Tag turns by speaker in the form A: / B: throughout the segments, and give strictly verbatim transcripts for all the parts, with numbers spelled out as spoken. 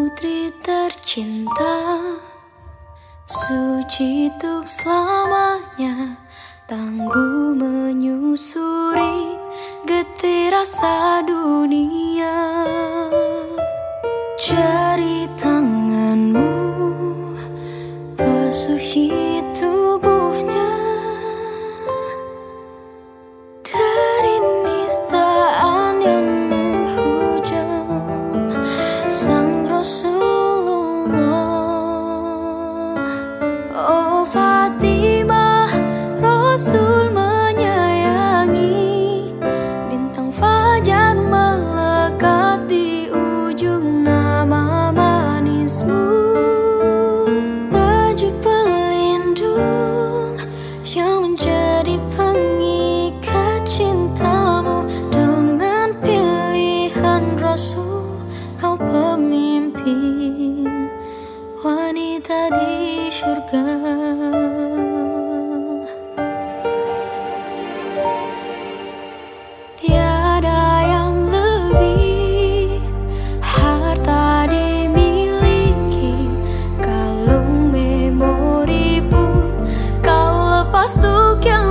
A: putri tercinta, suci tuk selamanya, tangguh menyusuri getir rasa dunia. Jari tanganmu basuhi tubuhnya dari nistaan yang menghujam sang Rasulullah. Oh Fatimah, Rasul menyayangi, bintang fajar melekat di ujung nama manismu. Baju pelindung yang menjadi pengikat cintamu, dengan pilihan Rasul kau pemimpin wanita di surga. Tiada yang lebih harta dimiliki, kalung memori pun kau lepas untuk yang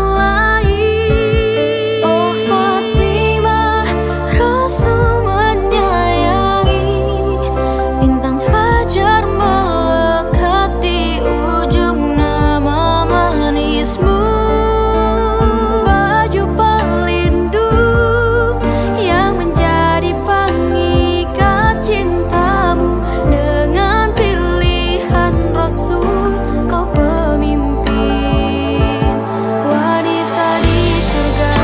A: lain. Oh Fatimah, Rasul menyayangi, bintang fajar melekat di ujung nama manismu. Baju pelindung yang menjadi pengikat cintamu, dengan pilihan Rasul kau pemimpin wanita di surga.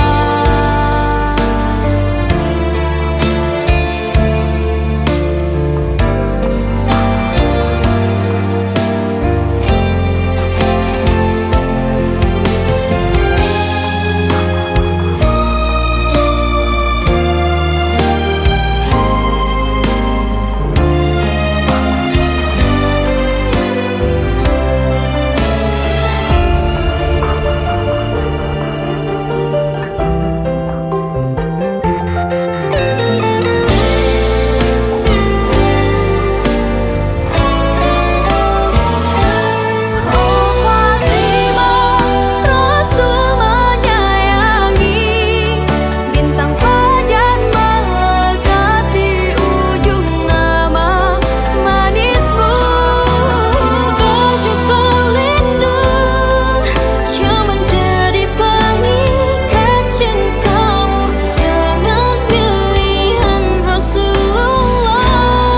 A: Oh Fatimah, Rasul menyayangi, bintang fajar melekat di ujung nama manismu. Baju pelindung yang menjadi pengikat cintamu, dengan pilihan Rasulullah.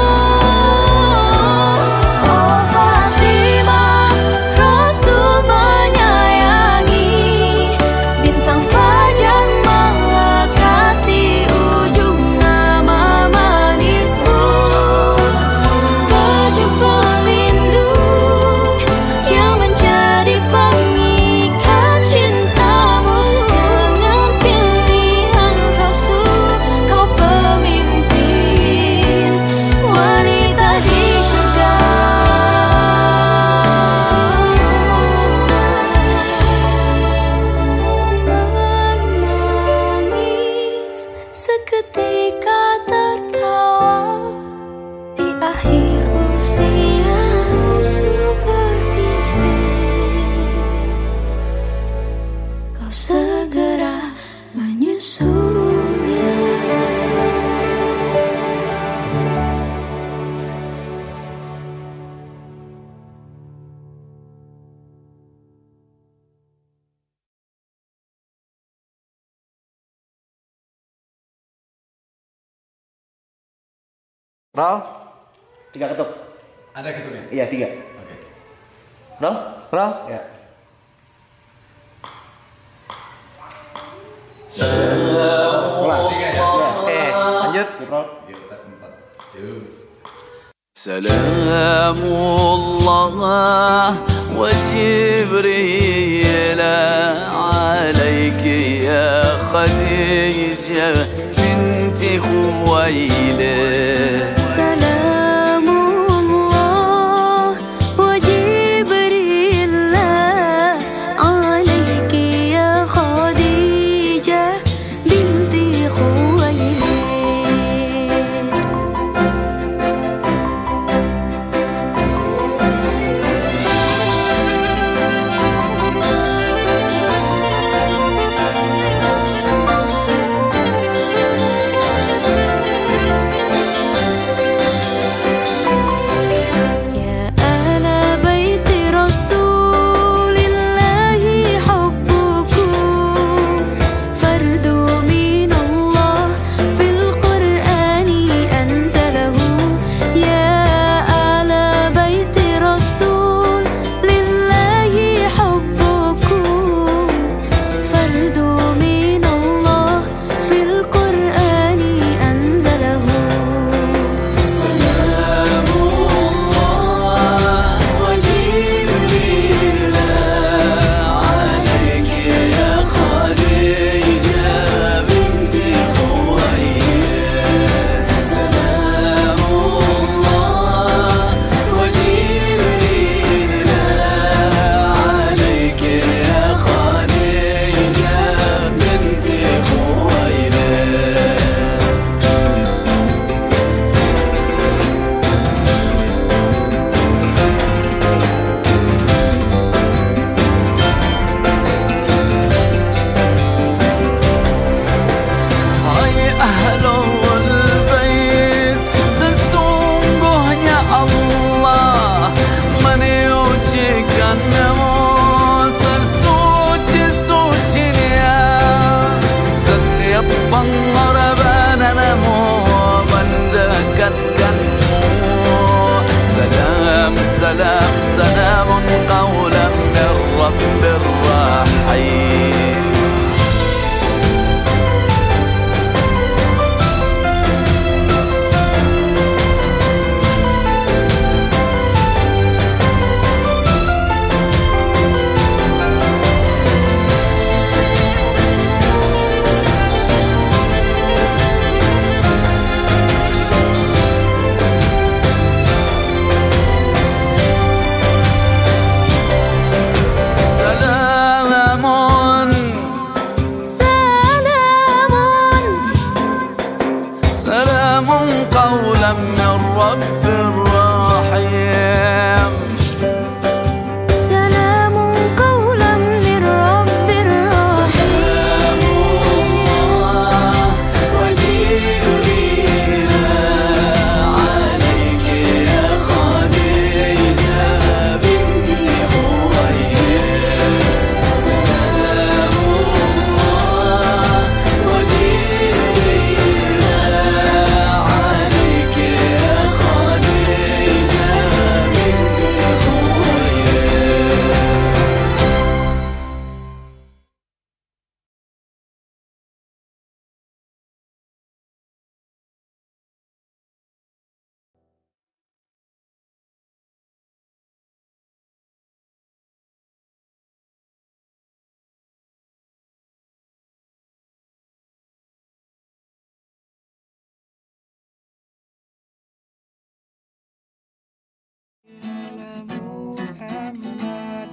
A: Oh Fatimah, Rasul menyayangi, bintang fajar melekat di ujung nama manismu. Baju pelindung yang menjadi pengikat cintamu, dengan pilihan Rasul kau pemimpin wanita di surga. Menangis seketika tertawa, di akhir usia Rasul berbisik, kau segera menyusulnya.
B: Roll, tiga ketuk.
C: Ada ketuknya?
B: Iya tiga.
C: Oke.
B: Roll, roll. Ya. Ulang.
C: Tiga ya?
B: Ya. Eh, lanjut. Roll.
C: Kita empat. Jum.
D: سلام الله وجبريل عليك يا خديجة بنت خويلد.
A: سلام الله وجبريل عليك يا خديجة بنت خويلد.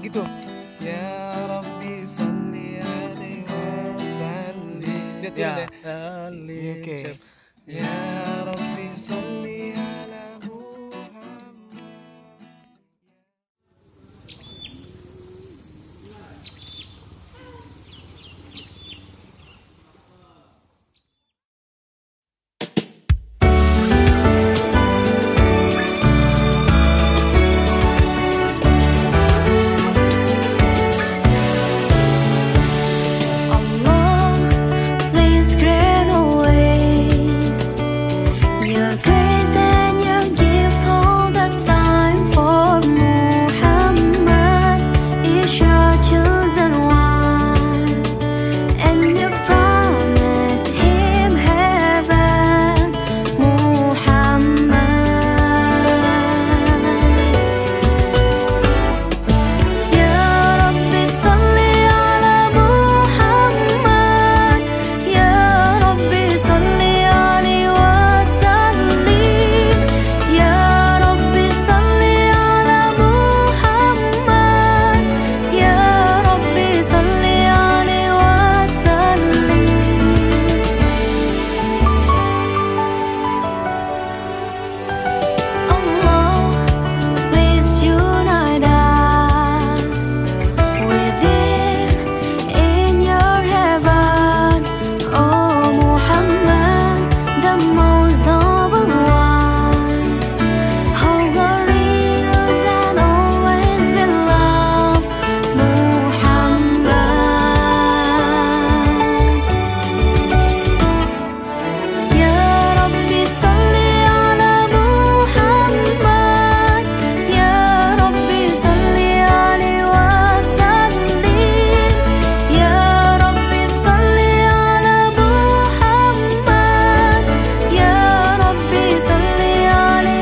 E: gitu. Ya Rabbi salli alaihi wasallim. Dia turun deh. Oke. Ya Rabbi salli ala Muhammad.
A: Allah, please grant always your grace and your gift all the time. For Muhammad is your chosen one, and you promised him heaven. Muhammad, Ya Rabbi salli ala Muhammad, Ya Rabbi salli alaihi wasallim, Ya Rabbi salli ala Muhammad, Ya Rabbi salli alaihi wasallim. Allah, please unite us within in your heaven. Oh Muhammad, the most noble one, how glorious and always beloved. Muhammad, Ya Rabbi salli ala Muhammad, Ya Rabbi salli alaihi wasallim, Ya Rabbi salli ala Muhammad, Ya Rabbi salli alaihi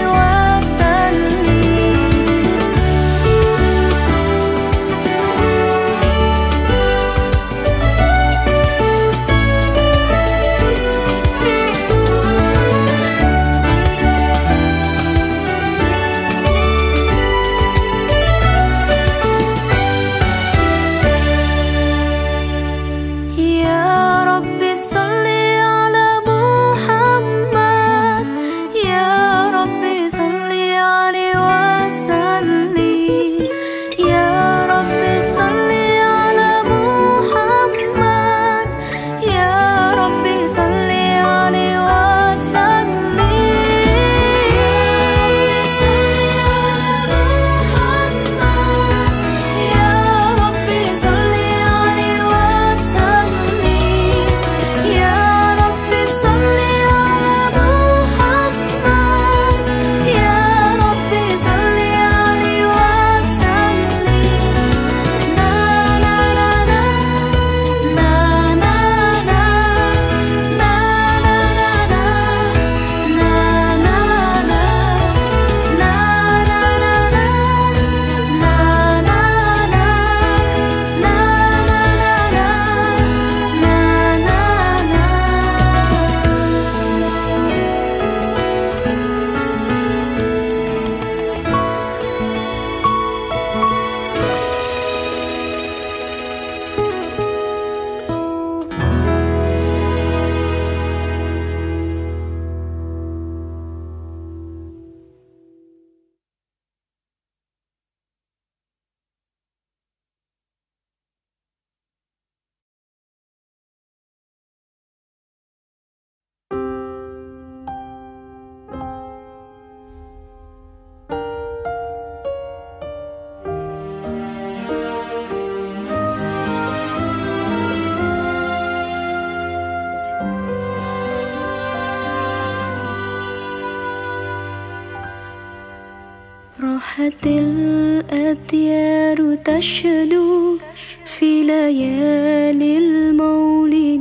A: Ya Rabbi salli ala Muhammad, Ya Rabbi salli alaihi wasallim, Ya Rabbi salli ala Muhammad, Ya Rabbi salli alaihi wasallim. Ya Rabbi salli alaihi wasallim, Ya Rabbi salli ala Muhammad, Ya Rabbi salli alaihi wasallim. Na na na na, na na na, na na na na, na na na, na na na راحت الأديار تشدو في ليالي المولد،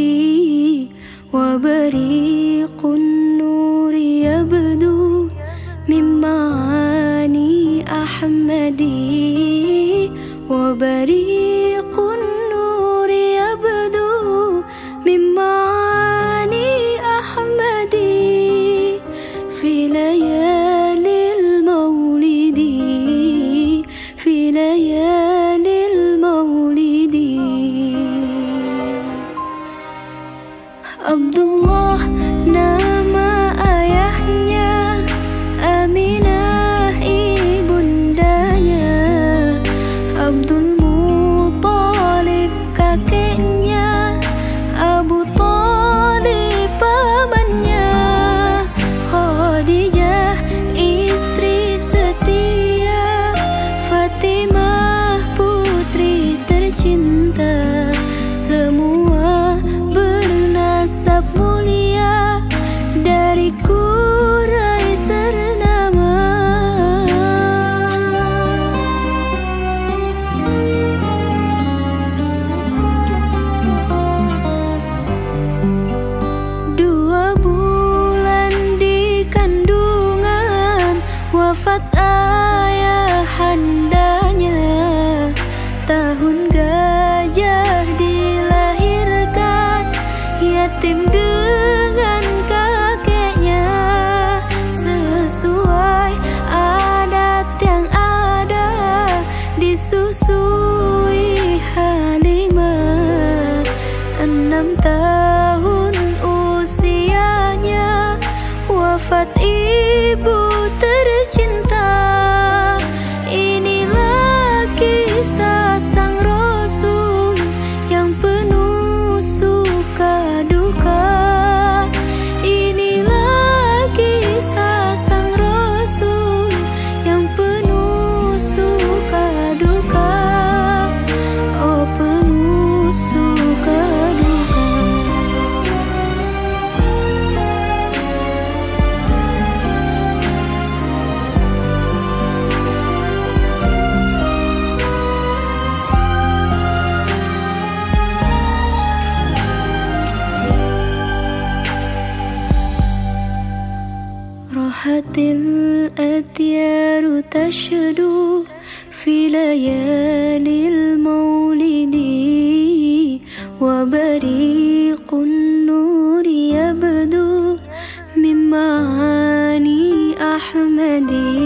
A: وبريق النور يبدو من معاني أحمد، وبريق النور يبدو من معاني أحمد في ليالي المولد، في ليالي wafat ayahandanya, tahun gajah dilahirkan, yatim dengan kakeknya, sesuai adat yang ada, disusui Halimah. Enam tahun usianya, wafat ibu tercinta. Inilah kisah sang Rasul yang penuh suka duka. Inilah kisah sang Rasul yang penuh suka duka. Oh, penuh suka duka. Rahatil atyaru tashdu fi layalil maulidi, wa bariqun nuri yabdu min ma'ani ahmadi.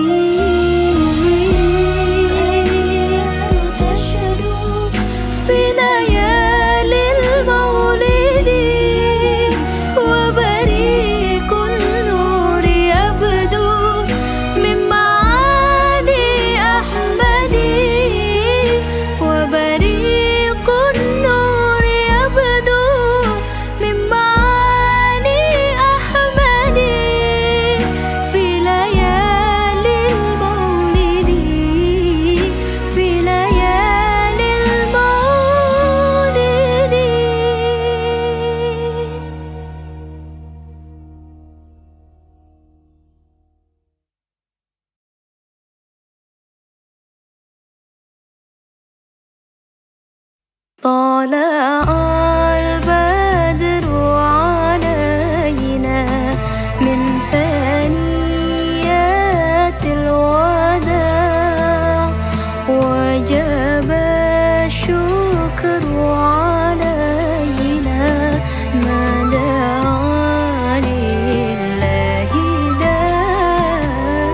A: طلع البدر علينا من ثنيات الوداع، وجب الشكر علينا ما دعا لله داع.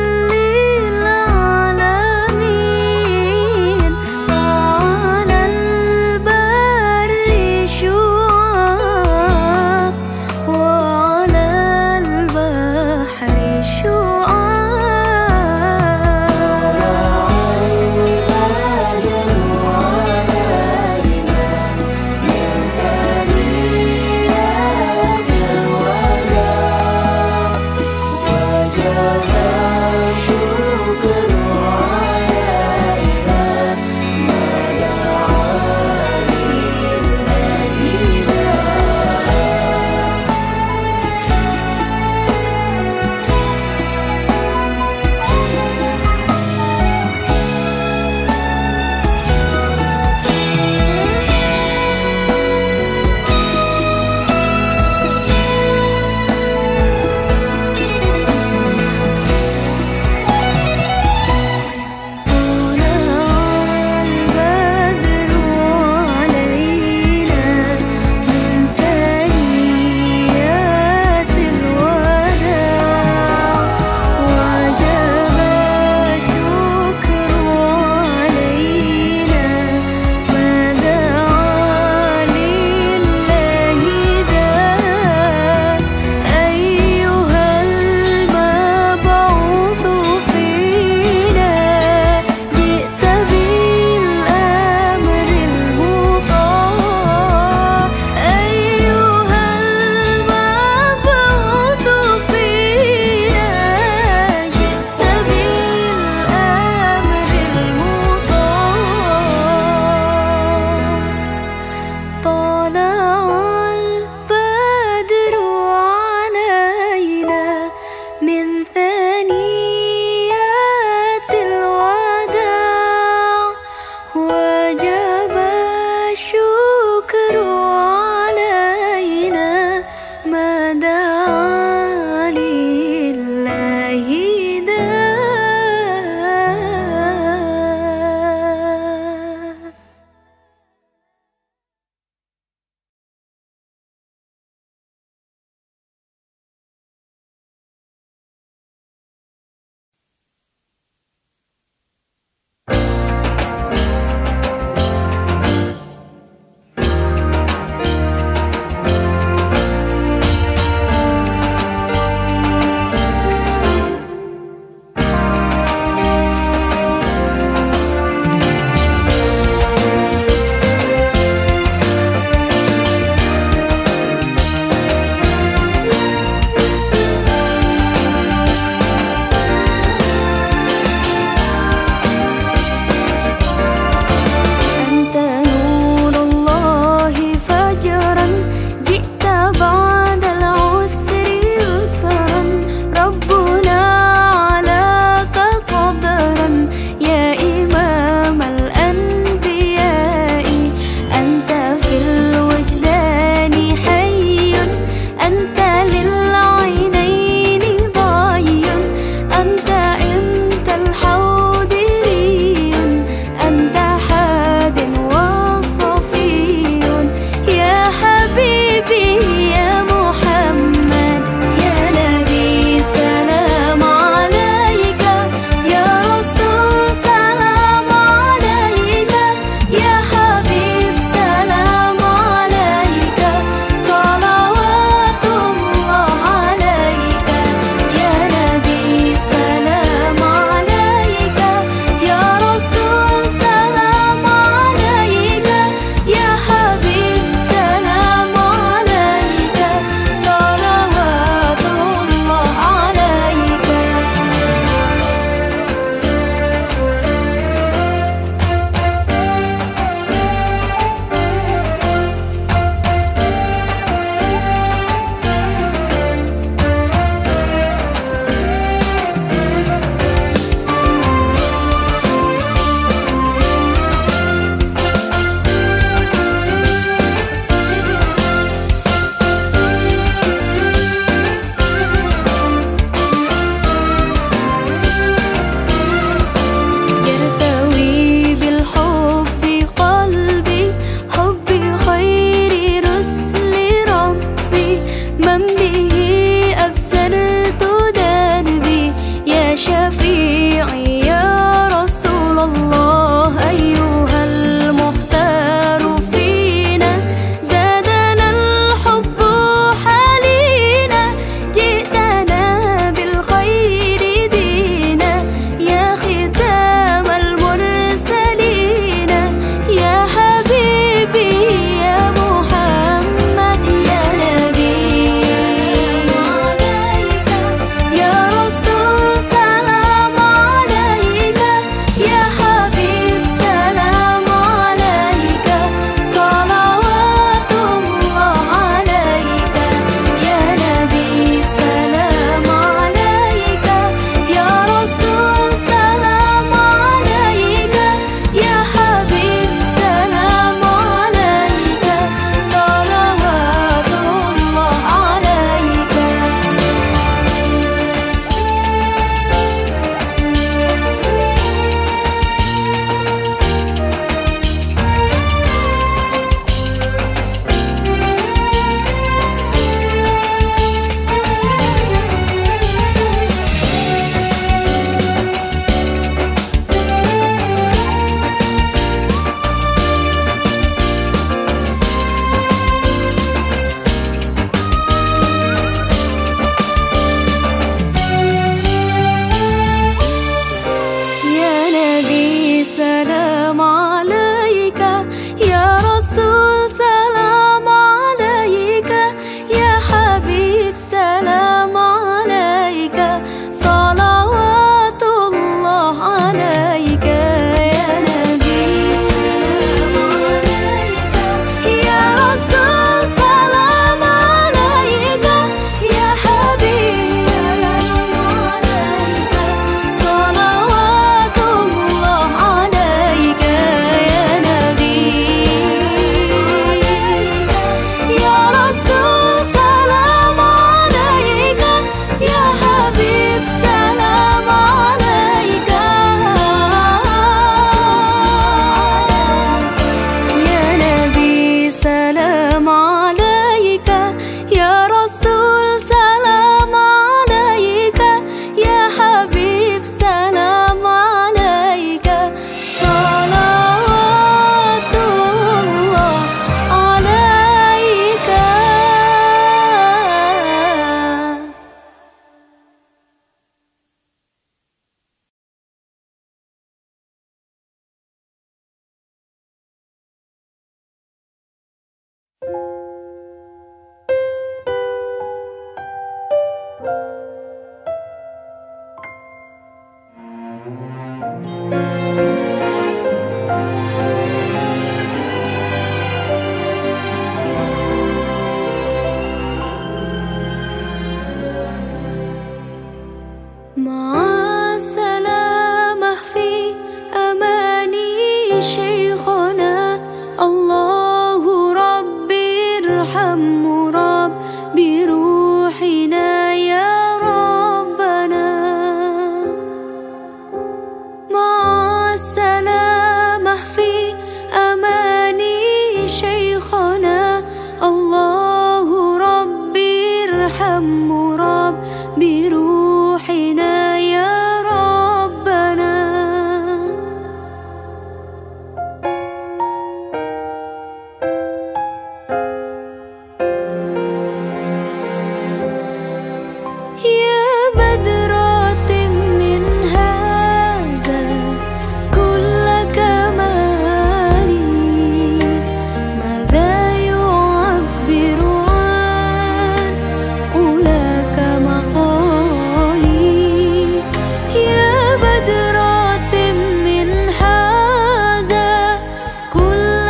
A: للعالمين قال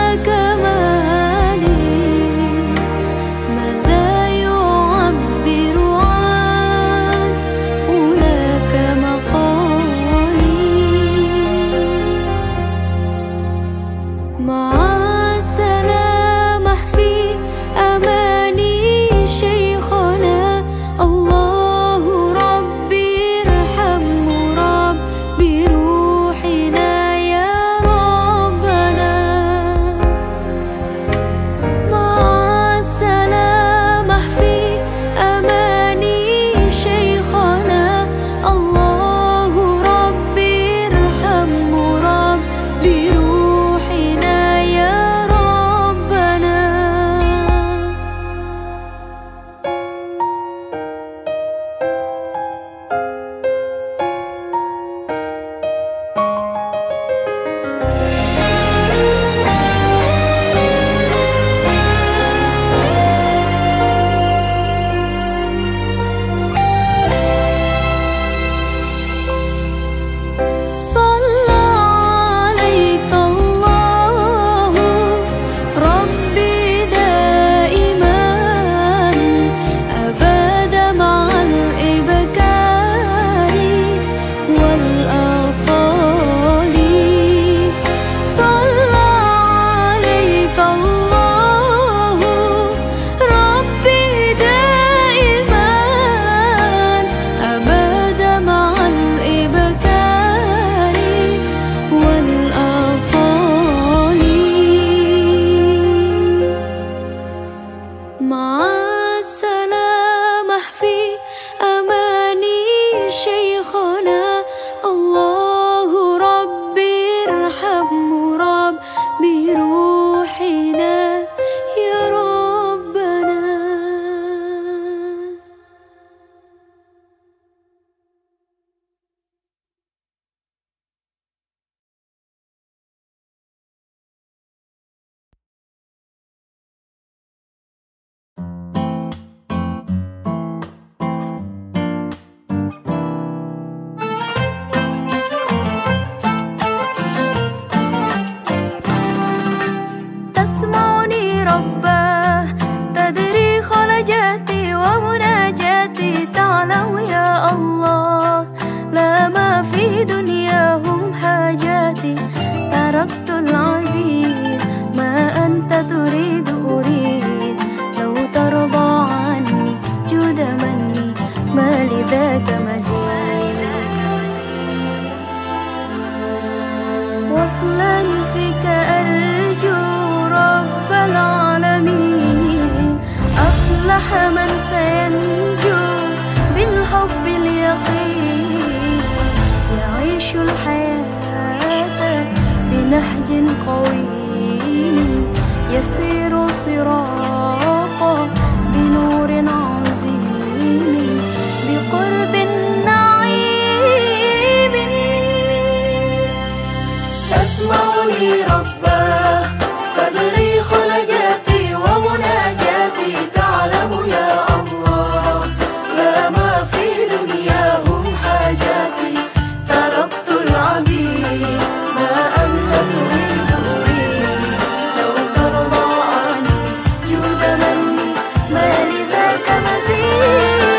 A: وصلا فيك أرجو رب العالمين. أفلح من سينجو بالحب اليقين، يعيش الحياة بنهج قويم، يسير صراطا بنور عظيم بقرب النعيم. تسمعني ربا تدري خلجاتي ومناجاتي، تعلم يا الله لا ما في دنياهم حاجاتي. تركت العبيد ما أنت تريد أريد، لو ترضى عني جود مني ما لذاك مزيد.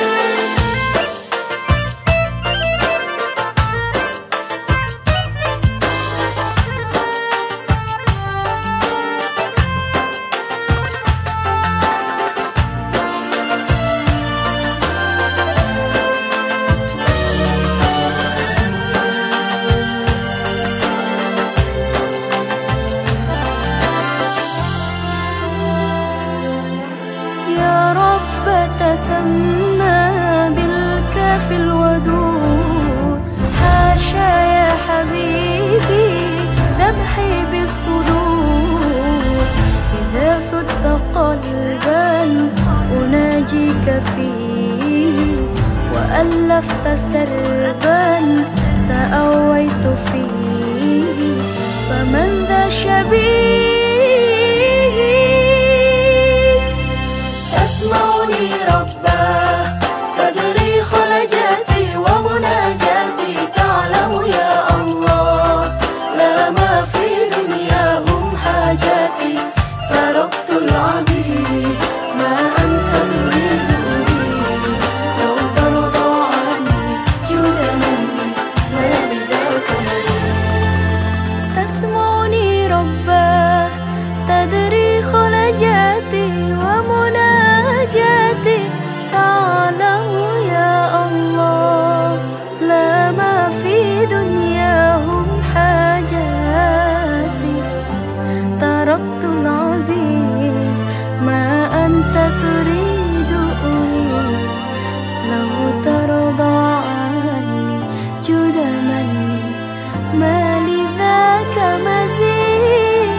A: تسمى بالكاف الودود، حاشا يا حبيبي ذبحي بالصدور. إذا صدت قلبا أناجيك فيه، وألفت سربا تأويت فيه. فمن ذا شبيه؟ تسمعني ربا تدري خلجاتي ومناجاتي، تعلم يا الله لا ما في دنياهم حاجاتي. تركت العبيد ما أنت تريد أريد لو ترضى عني جود مني ما لذاك مزيد.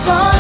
A: صل